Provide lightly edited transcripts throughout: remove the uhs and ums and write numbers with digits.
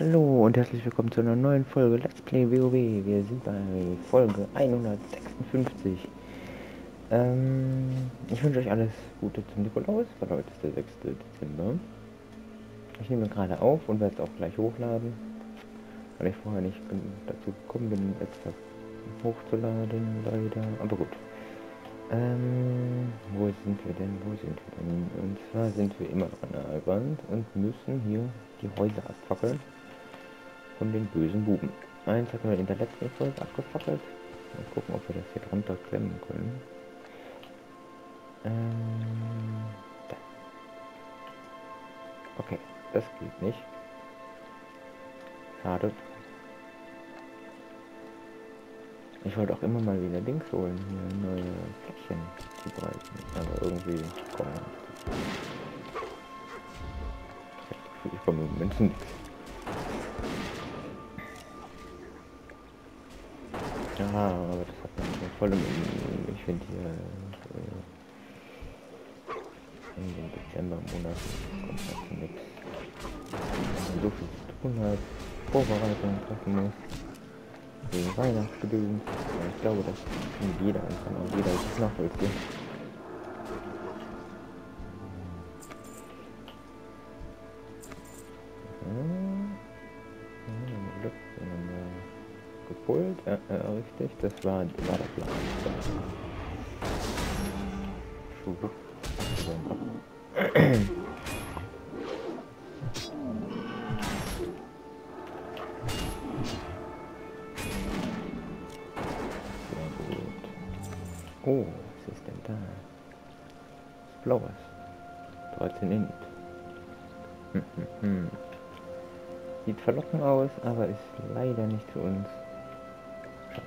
Hallo und herzlich willkommen zu einer neuen Folge Let's Play WoW. Wir sind bei Folge 156. Ich wünsche euch alles Gute zum Nikolaus, weil heute ist der 6. Dezember. Ich nehme gerade auf und werde es auch gleich hochladen, weil ich vorher nicht dazu gekommen bin, etwas hochzuladen, leider. Aber gut. Wo sind wir denn? Und zwar sind wir immer an der Wand und müssen hier die Häuser abfackeln von den bösen Buben. Eins hatten wir in der letzten Folge abgefackelt. Mal gucken, ob wir das hier drunter klemmen können. Da. Okay, das geht nicht. Schade. Ich wollte auch immer mal wieder Dings holen, hier neue Fläschchen zu bereiten. Aber irgendwie kommen ich komme im Moment nichts. Ja, aber das hat man voll ich finde hier in den Dezember-Monat kommt dazu nichts. So viel zu tun hat, Vorbereitungen treffen muss, wegen Weihnachtsgedöns. Ich glaube, das kann jeder und kann auch jeder das nachvollziehen. Gepult, richtig, das war der Plan. Oh, was ist denn da? Flowers. 13 Init. Sieht verlockend aus, aber ist leider nicht für uns. Schade.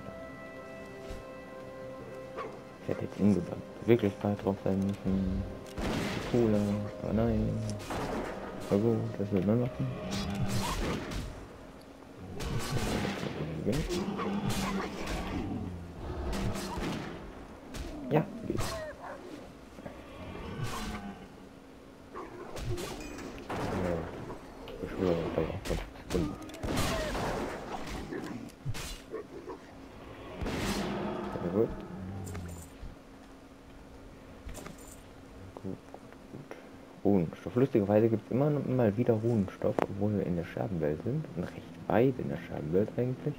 Ich hätte jetzt insgesamt Wirklichkeit drauf sein müssen. Cooler, aber nein. Aber gut, das wird man machen. Ja, geht. Beschwörer dauert auch 5 Sekunden. Sehr gut. Gut. Runenstoff. Lustigerweise gibt es immer mal wieder Runenstoff, obwohl wir in der Scherbenwelt sind. Und recht weit in der Scherbenwelt eigentlich.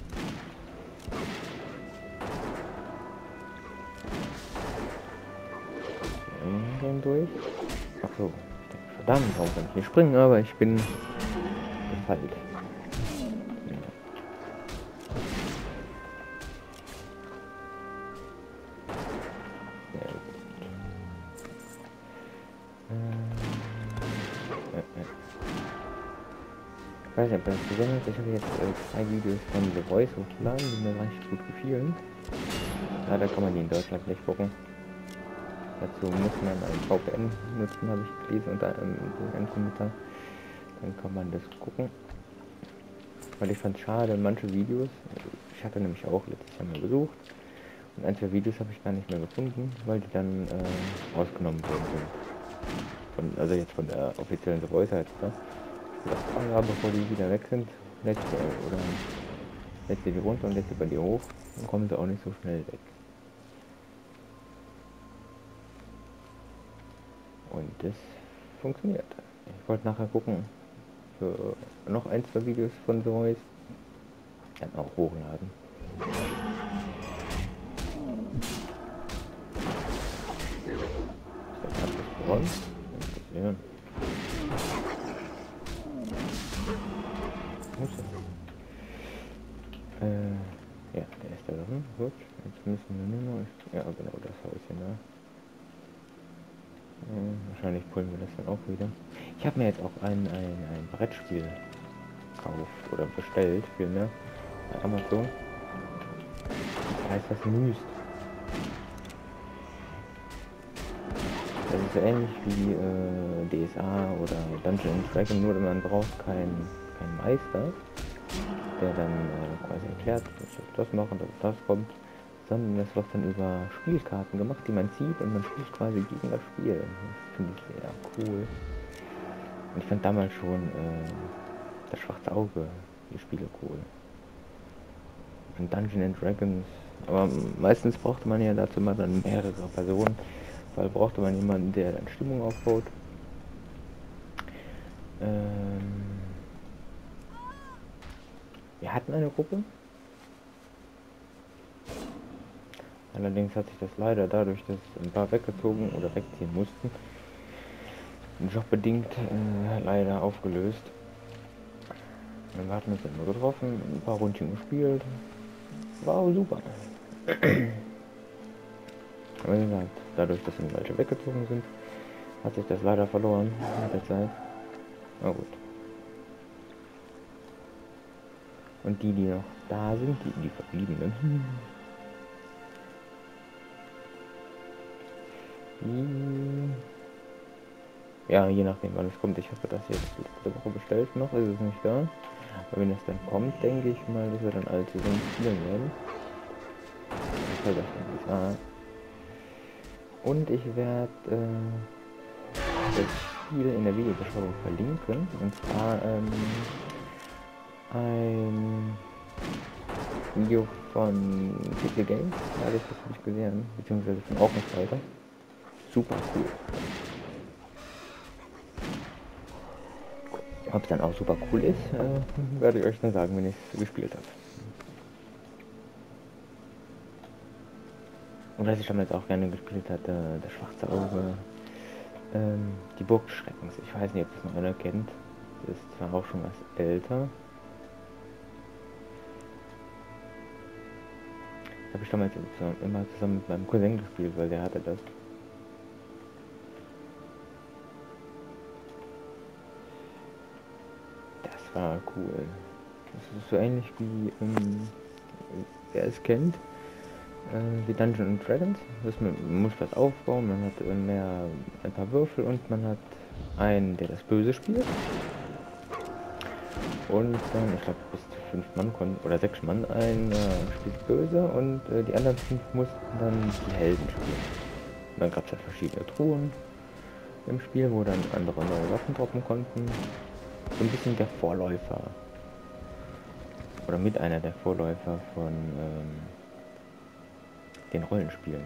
Dann durch. Achso, verdammt, warum kann ich nicht springen, aber ich bin gefallen. Ich weiß nicht, ob das besonders ist. Ich habe jetzt 2 Videos von The Voice hochgeladen, die mir recht gut gefielen. Leider kann man die in Deutschland nicht gucken. Dazu muss man ein VPN nutzen, habe ich gelesen, unter einem Kommentar. Dann kann man das gucken. Weil ich fand es schade, manche Videos, ich hatte nämlich auch letztes Jahr mal besucht, und ein, zwei Videos habe ich gar nicht mehr gefunden, weil die dann rausgenommen worden sind. Also jetzt von der offiziellen The Voice halt, ne? Ja, bevor die wieder weg sind, lädst du die runter und lädst sie bei dir hoch, dann kommen sie auch nicht so schnell weg. Und das funktioniert. Ich wollte nachher gucken, für noch ein, zwei Videos von The Voice dann auch hochladen. Das hat das gewonnen. Ja. Ja, der ist da drin. Gut, jetzt müssen wir nur noch... Ja, genau, das Häuschen da. Wahrscheinlich pullen wir das dann auch wieder. Ich habe mir jetzt auch ein Brettspiel gekauft oder bestellt, vielmehr, bei Amazon. Das heißt das Myst. Das ist so ähnlich wie DSA oder Dungeons & Dragons, nur man braucht keinen Meister, der dann quasi erklärt, das machen, das kommt, sondern das wird dann über Spielkarten gemacht, die man zieht und man spielt quasi gegen das Spiel. Das finde ich sehr cool. Und ich fand damals schon Das schwarze Auge, die Spiele cool. Und Dungeons and Dragons. Aber meistens brauchte man ja dazu mal dann mehrere Personen, weil brauchte man jemanden, der dann Stimmung aufbaut. Wir hatten eine Gruppe. Allerdings hat sich das leider dadurch, dass ein paar weggezogen oder wegziehen mussten, jobbedingt leider aufgelöst. Wir hatten uns immer getroffen, ein paar Rundchen gespielt. War auch super. Aber wie gesagt, dadurch, dass dann welche weggezogen sind, hat sich das leider verloren mit der Zeit. Na gut. Und die noch da sind, die Verbliebenen. Ja, je nachdem wann es kommt. Ich hoffe, dass jetzt letzte Woche bestellt noch, ist es nicht da. Aber wenn es dann kommt, denke ich mal, dass wir dann alle zusammen spielen werden. Das soll das dann nicht wahr. Und ich werde das Spiel in der Videobeschreibung verlinken. Und zwar ein Video von PC Games, da habe ich das nicht gesehen, beziehungsweise von Aufmerksamkeit. Super cool. Ob es dann auch super cool ist, werde ich euch dann sagen, wenn ich es gespielt habe. Und was ich damals auch gerne gespielt hatte, das schwarze Auge, die Burg des Schreckens. Ich weiß nicht, ob das noch einer kennt. Das ist zwar auch schon was älter. Habe ich damals immer zusammen mit meinem Cousin gespielt, weil der hatte das. Das war cool. Das ist so ähnlich wie, wer es kennt, wie Dungeons and Dragons. Man muss was aufbauen, man hat ein paar Würfel und man hat einen, der das Böse spielt. Und dann, ich glaube, bis zu 5 Mann oder 6 Mann spielt böse und die anderen 5 mussten dann die Helden spielen. Und dann gab es halt verschiedene Truhen im Spiel, wo dann andere neue Waffen droppen konnten. So ein bisschen der Vorläufer. Oder mit einer der Vorläufer von den Rollenspielen.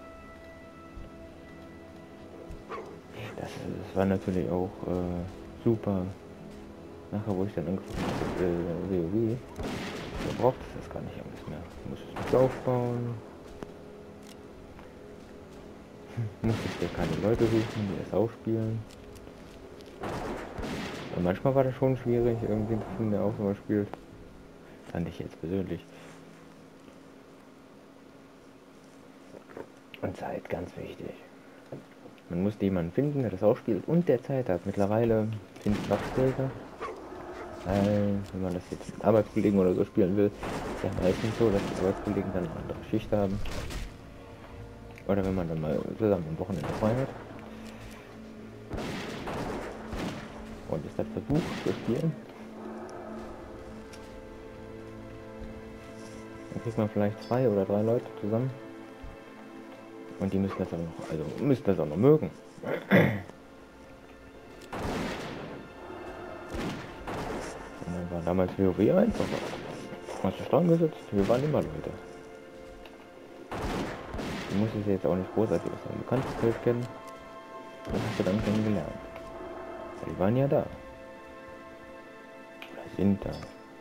Das war natürlich auch super. Nachher, wo ich dann angefangen habe mit WoW, da braucht es das gar nicht alles mehr. Du musst es nicht aufbauen. Musstest dir keine Leute suchen, die es auch spielen. Und manchmal war das schon schwierig, irgendwie zu finden, der auch so was spielt. Fand ich jetzt persönlich. Und Zeit, ganz wichtig. Man musste jemanden finden, der das auch spielt und der Zeit hat. Mittlerweile finde ich es noch schwieriger. Wenn man das jetzt mit Arbeitskollegen oder so spielen will, ist ja meistens so, dass die Arbeitskollegen dann eine andere Schicht haben. Oder wenn man dann mal zusammen am Wochenende frei hat. Und es hat versucht zu spielen. Dann kriegt man vielleicht 2 oder 3 Leute zusammen. Und die müssen das auch noch, müssen das auch noch mögen. Und dann war damals WoW einfacher. Hast du Stamm gesetzt? Wir waren immer Leute. Du musstest jetzt auch nicht großartig aus deinem Bekanntenfeld kennen. Und hast du dann kennengelernt. Die waren ja da. Oder sind da.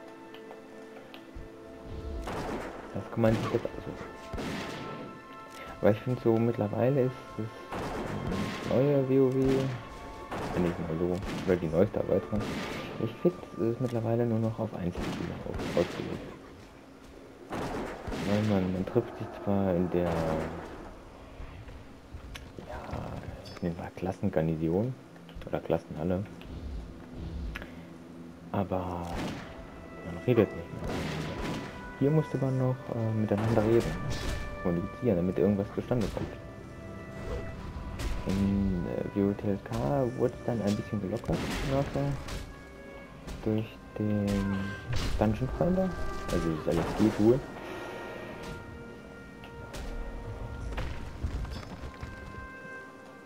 Das kann man sich jetzt aussuchen. Aber ich finde so, mittlerweile ist das neue WoW, wenn ich mal so, oder die neueste Erweiterung, ich finde, es ist mittlerweile nur noch auf Einzelspieler ausgelegt. Weil man trifft sich zwar in der, ich nenne mal Klassengarnison oder Klassenhalle, aber man redet nicht mehr. Hier musste man noch miteinander reden, kommunizieren, damit irgendwas zustande kommt. In WoTLK wurde es dann ein bisschen gelockert nachher durch den Dungeon Finder, also das LFG-Tool.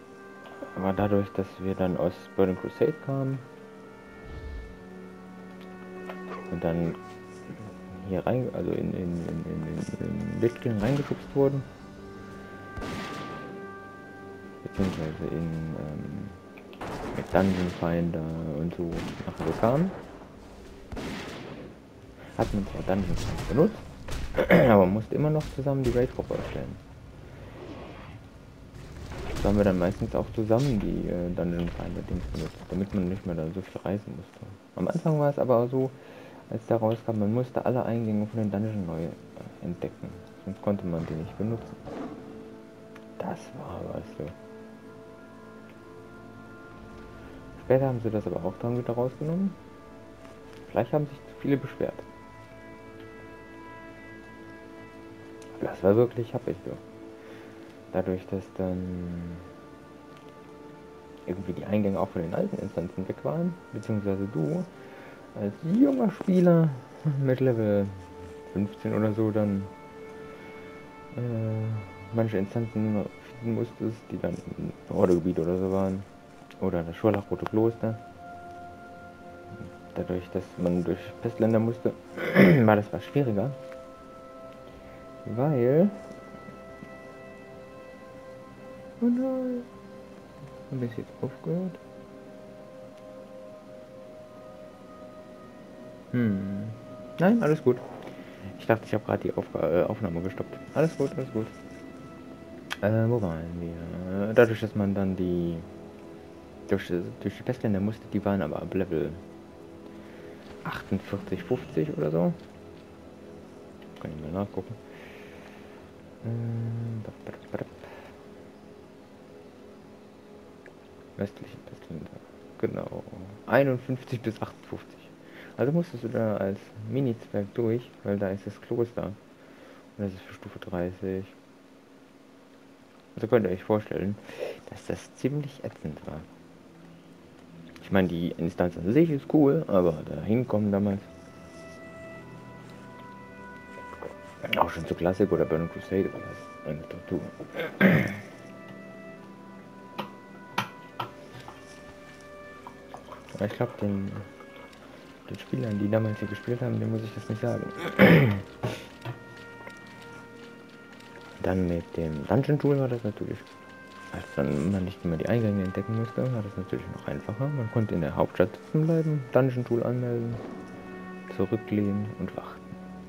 Aber dadurch, dass wir dann aus Burning Crusade kamen, und dann hier rein, also in Lich King reingeschubst wurden. Beziehungsweise mit Dungeon Finder und so nachher so kam. Hat man zwar Dungeon Finder benutzt, aber man musste immer noch zusammen die Raid-Gruppe erstellen. So haben wir dann meistens auch zusammen die Dungeon Finder Dings benutzt, damit man nicht mehr da so viel reisen musste. Am Anfang war es aber so, als da rauskam, man musste alle Eingänge von den Dungeon neu entdecken, sonst konnte man die nicht benutzen. Das war was so. Später haben sie das aber auch dann wieder rausgenommen. Vielleicht haben sich zu viele beschwert. Das war wirklich happig so. Dadurch, dass dann irgendwie die Eingänge auch von den alten Instanzen weg waren, beziehungsweise du als junger Spieler mit Level 15 oder so dann manche Instanzen finden musstest, die dann im Ordegebiet oder so waren. Oder das Schwalachrote Kloster. Dadurch, dass man durch Pestländer musste, war das was schwieriger. Weil... Oh nein. Haben wir es jetzt aufgehört? Nein, alles gut. Ich dachte, ich habe gerade die Aufnahme gestoppt. Alles gut, alles gut. Wo waren wir? Dadurch, dass man dann die... Durch die Pestländer musste, die waren aber ab Level 48, 50 oder so. Kann ich mal nachgucken. Westlichen Pestländer. Genau. 51 bis 58. Also musstest du da als Mini-Zwerg durch, weil da ist das Kloster. Und das ist für Stufe 30. Also könnt ihr euch vorstellen, dass das ziemlich ätzend war. Ich meine, die Instanz an sich ist cool, aber da hinkommen damals. Auch schon zu Classic oder Burning Crusade war das eine Tortur. Aber ich glaube, den Spielern, die damals hier gespielt haben, dem muss ich das nicht sagen. Dann mit dem Dungeon Tool war das natürlich, als dann man nicht mehr die Eingänge entdecken musste, war das natürlich noch einfacher. Man konnte in der Hauptstadt sitzen bleiben, Dungeon Tool anmelden, zurücklehnen und warten.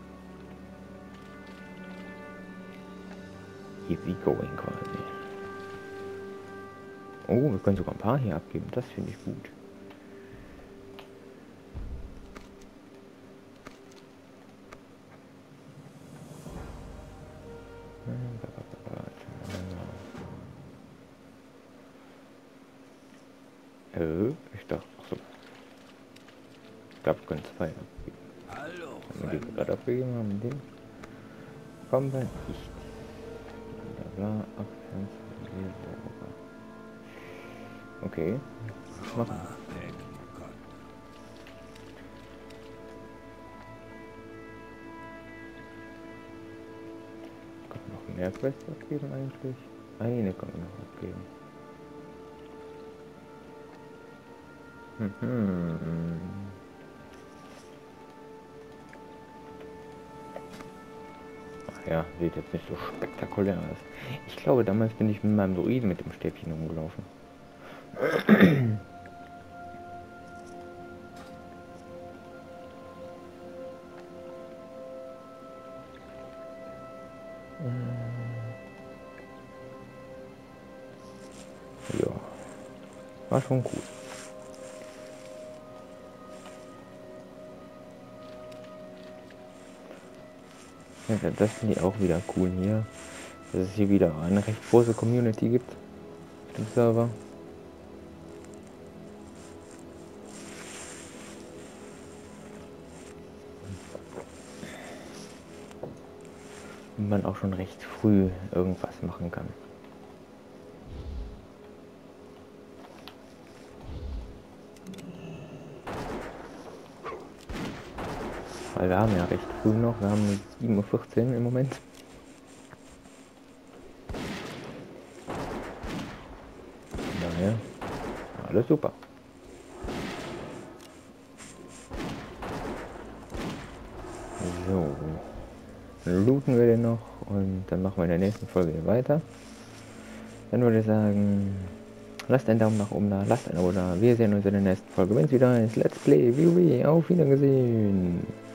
Easy going quasi. Oh, wir können sogar ein paar hier abgeben, das finde ich gut. Ich dachte, achso. Ich glaube, wir können 2 abgeben. Hallo. Wenn wir die gerade abgegeben haben, den kommen wir nicht. Da war 18. Okay. Machen. Kann man noch mehr Quests abgeben eigentlich? Eine kann man noch abgeben. Ach ja, sieht jetzt nicht so spektakulär aus. Ich glaube, damals bin ich mit meinem Druiden mit dem Stäbchen rumgelaufen. Ja, war schon cool. Ja, das finde ich auch wieder cool hier, dass es hier wieder eine recht große Community gibt auf dem Server. Und man auch schon recht früh irgendwas machen kann. Weil wir haben ja recht früh noch, wir haben 7:14 Uhr im Moment. Daher, alles super. So. Dann looten wir den noch und dann machen wir in der nächsten Folge weiter. Dann würde ich sagen, lasst einen Daumen nach oben da, lasst ein Abo da. Wir sehen uns in der nächsten Folge, wenn es wieder heißt Let's Play WoW. Auf Wiedersehen.